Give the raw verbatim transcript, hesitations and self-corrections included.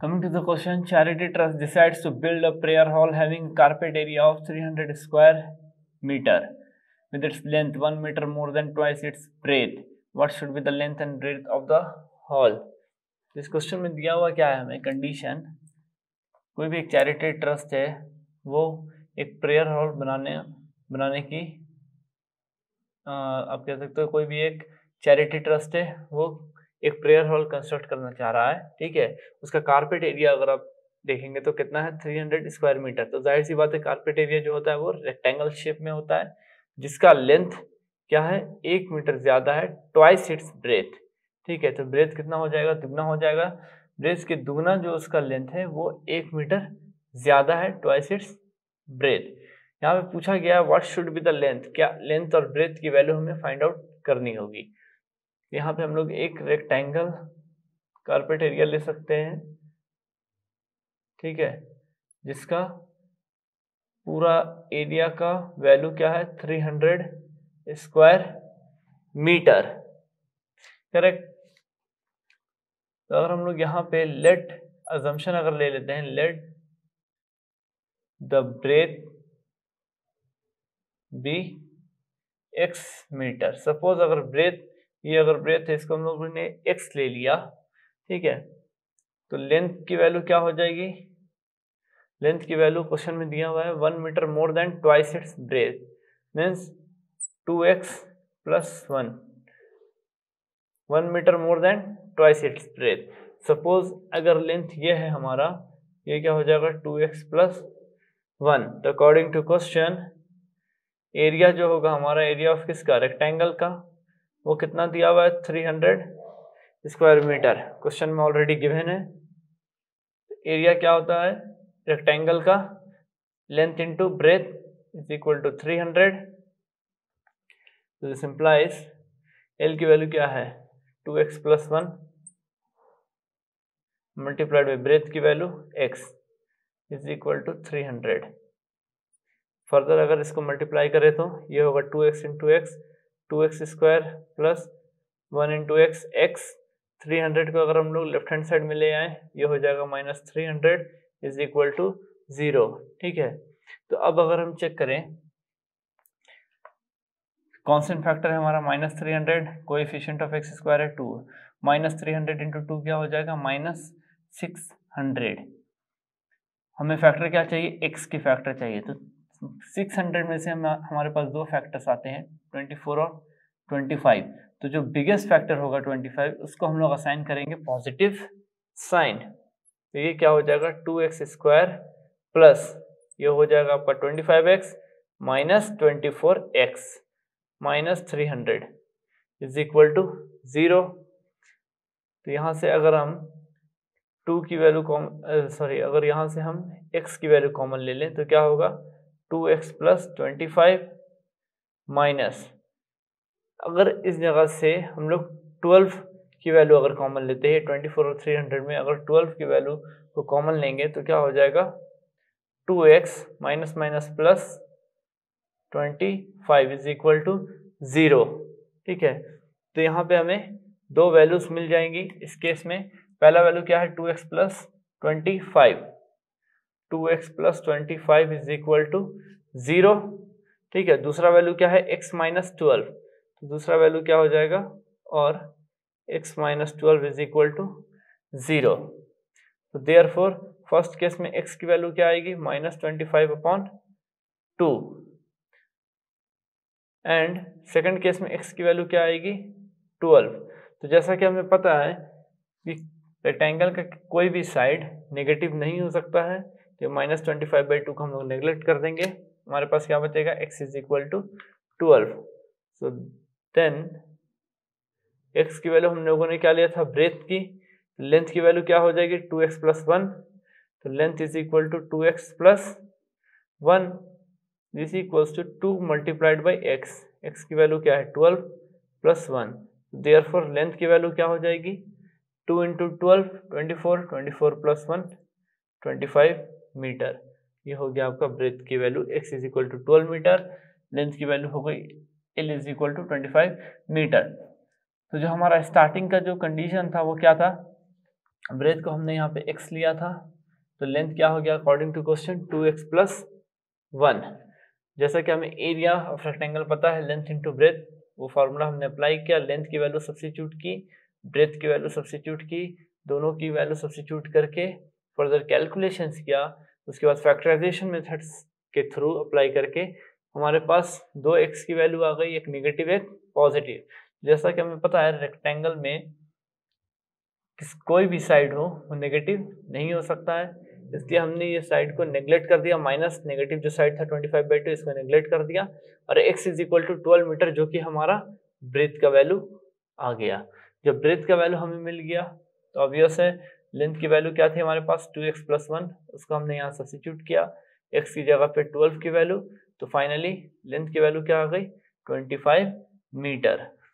Coming to the question, Charity Trust decides to build a prayer hall having a carpet area of three hundred square meter with its length one meter more than twice its breadth. What should be the length and breadth of the hall? इस question में दिया हुआ क्या है हमें condition, कोई भी एक चैरिटी ट्रस्ट है वो एक प्रेयर हॉल बनाने बनाने की आ, आप कह सकते हो कोई भी एक चैरिटी ट्रस्ट है वो एक प्रेयर हॉल कंस्ट्रक्ट करना चाह रहा है, ठीक है। उसका कारपेट एरिया अगर आप देखेंगे तो कितना है, तीन सौ स्क्वायर मीटर। तो जाहिर सी बात है कारपेट एरिया जो होता है वो रेक्टेंगल शेप में होता है जिसका लेंथ क्या है, एक मीटर ज्यादा है, ट्वाइस इट्स ब्रेथ, ठीक है। तो ब्रेथ कितना हो जाएगा, दुगना हो जाएगा। ब्रेथ के दुगना जो उसका लेंथ है वो एक मीटर ज्यादा है, ट्वाइस इट्स ब्रेथ। यहाँ पे पूछा गया what should be the length, क्या लेंथ और ब्रेथ की वैल्यू हमें फाइंड आउट करनी होगी। यहाँ पे हम लोग एक रेक्टेंगल कारपेट एरिया ले सकते हैं, ठीक है, जिसका पूरा एरिया का वैल्यू क्या है, तीन सौ स्क्वायर मीटर, करेक्ट। तो अगर हम लोग यहाँ पे लेट अजम्पशन अगर ले लेते हैं, let the breadth be x metre. Suppose अगर ब्रेथ, ये अगर ब्रेथ है इसको हम लोगों ने एक्स ले लिया, ठीक है, तो लेंथ की वैल्यू क्या हो जाएगी, लेंथ की वैल्यू क्वेश्चन में दिया हुआ है one metre more than twice its breadth, means two x plus one, one metre more than twice its breadth. Suppose अगर लेंथ ये है हमारा, ये क्या हो जाएगा, टू एक्स प्लस वन। तो अकॉर्डिंग टू क्वेश्चन एरिया जो होगा हमारा, एरिया ऑफ किसका, रेक्टेंगल का, वो कितना दिया हुआ है, तीन सौ स्क्वायर मीटर, क्वेश्चन में ऑलरेडी गिवन है। एरिया क्या होता है रेक्टेंगल का, length into breadth is equal to three hundred. तो दिस इंप्लाइज एल की वैल्यू क्या है, two x plus one multiplied by breadth की value x is equal to three hundred. Further अगर इसको मल्टीप्लाई करें तो ये होगा two x into x, two x square plus one into x, x three hundred को अगर हम लोग लेफ्ट हैंड साइड में ले आए ये हो जाएगा minus three hundred is equal to zero, ठीक है। तो अब अगर हम चेक करें, कांस्टेंट फैक्टर है हमारा minus three hundred, coefficient of x square है two, minus three hundred into two क्या हो जाएगा, माइनस सिक्स हंड्रेड। हमें फैक्टर क्या चाहिए, एक्स की फैक्टर चाहिए। तो सिक्स हंड्रेड में से हम हमारे पास दो फैक्टर्स आते हैं, ट्वेंटी फोर और ट्वेंटी फाइव। तो जो बिगेस्ट फैक्टर होगा ट्वेंटी फाइव उसको हम लोग असाइन करेंगे पॉजिटिव साइन। तो ये क्या हो जाएगा, टू एक्स स्क्वायर प्लस ये हो जाएगा आपका twenty five x minus twenty four x minus three hundred is equal to zero. तो यहाँ से अगर हम टू की वैल्यू कॉम सॉरी अगर यहाँ से हम x की वैल्यू कॉमन ले लें तो क्या होगा, two x plus twenty five minus, अगर इस जगह से हम लोग ट्वेल्व की वैल्यू अगर कॉमन लेते हैं, ट्वेंटी फोर और थ्री हंड्रेड में अगर ट्वेल्व की वैल्यू को कॉमन लेंगे तो क्या हो जाएगा, two x minus minus plus twenty five is equal to zero, ठीक है। तो यहाँ पे हमें दो वैल्यूज मिल जाएंगी इस केस में। पहला वैल्यू क्या है, two x plus twenty five, two x plus twenty five is equal to zero, ठीक है। दूसरा वैल्यू क्या है, x माइनस ट्वेल्व, तो दूसरा वैल्यू क्या हो जाएगा, और x minus twelve is equal to zero. तो देयरफॉर फर्स्ट केस में x की वैल्यू क्या आएगी, minus twenty five upon two, and second case में x की वैल्यू क्या आएगी, ट्वेल्व। तो जैसा कि हमें पता है कि रेक्टेंगल का कोई भी साइड नेगेटिव नहीं हो सकता है, तो minus twenty five by two को हम लोग नेगलेक्ट कर देंगे, हमारे पास क्या बचेगा, x is equal to twelve. So then x की वैल्यू हम लोगों ने क्या लिया था, ब्रेथ की, लेंथ की वैल्यू क्या हो जाएगी, टू एक्स प्लस वन, तो length is equal to two x plus one, this equals to two multiplied by x, x की वैल्यू क्या है, twelve plus one, therefore length की वैल्यू क्या हो जाएगी, two into twelve, twenty four, twenty four plus one, twenty five metre. ये हो गया आपका ब्रेथ की value, x is equal to twelve metre, length की वैल्यू हो गई l is equal to twenty five metre. तो जो हमारा स्टार्टिंग का जो कंडीशन था वो क्या था, ब्रेथ को हमने यहाँ पे x लिया था, तो लेंथ क्या हो गया according to question two x plus one. जैसा कि हमें एरिया ऑफ रेक्टेंगल पता है लेंथ इंटू ब्रेथ, वो फार्मूला हमने अप्लाई किया, लेंथ की वैल्यू सब्स्टिट्यूट की, ब्रेथ की वैल्यू सब्स्टिट्यूट की, दोनों की वैल्यू सब्स्टिट्यूट करके फर्दर कैलकुलेशंस किया, उसके बाद फैक्टराइजेशन मेथड्स के थ्रू अप्लाई करके हमारे पास दो एक्स की वैल्यू आ गई, एक नेगेटिव एक पॉजिटिव। जैसा कि हमें पता है रेक्टेंगल में किस कोई भी साइड हो वो नेगेटिव नहीं हो सकता है, इसलिए हमने ये साइड को नेग्लेक्ट कर दिया, माइनस नेगेटिव जो साइड था ट्वेंटी फाइव बाई टू इसको नेग्लेक्ट कर दिया, और x is equal to twelve metre जो कि हमारा ब्रेथ का वैल्यू आ गया। जब ब्रेथ का वैल्यू हमें मिल गया तो ऑब्वियस है लेंथ की वैल्यू क्या थी हमारे पास टू एक्स प्लस वन, उसको हमने यहाँ सब्स्टिट्यूट किया, x की जगह पे ट्वेल्व की वैल्यू, तो फाइनली लेंथ की वैल्यू क्या आ गई ट्वेंटी फाइव मीटर।